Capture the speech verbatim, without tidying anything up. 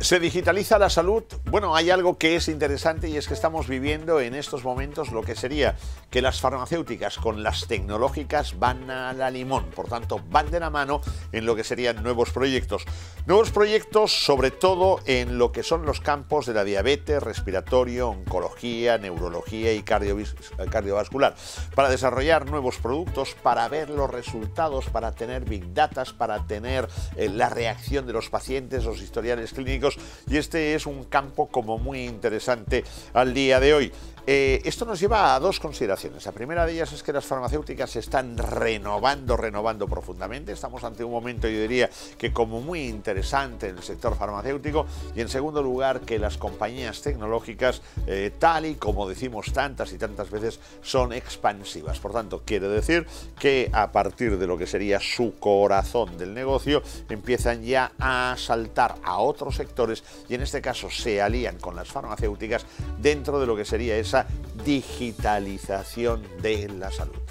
¿Se digitaliza la salud? Bueno, hay algo que es interesante y es que estamos viviendo en estos momentos lo que sería que las farmacéuticas con las tecnológicas van a la limón, por tanto van de la mano en lo que serían nuevos proyectos. Nuevos proyectos sobre todo en lo que son los campos de la diabetes, respiratorio, oncología, neurología y cardiovascular, para desarrollar nuevos productos, para ver los resultados, para tener big data, para tener eh, la reacción de los pacientes, los historiales clínicos. Y este es un campo como muy interesante al día de hoy. Eh, esto nos lleva a dos consideraciones. La primera de ellas es que las farmacéuticas se están renovando, renovando profundamente. Estamos ante un momento, yo diría, que como muy interesante en el sector farmacéutico. Y en segundo lugar, que las compañías tecnológicas, eh, tal y como decimos tantas y tantas veces, son expansivas. Por tanto, quiere decir que a partir de lo que sería su corazón del negocio, empiezan ya a saltar a otros sectores y en este caso se alían con las farmacéuticas dentro de lo que sería esa digitalización de la salud.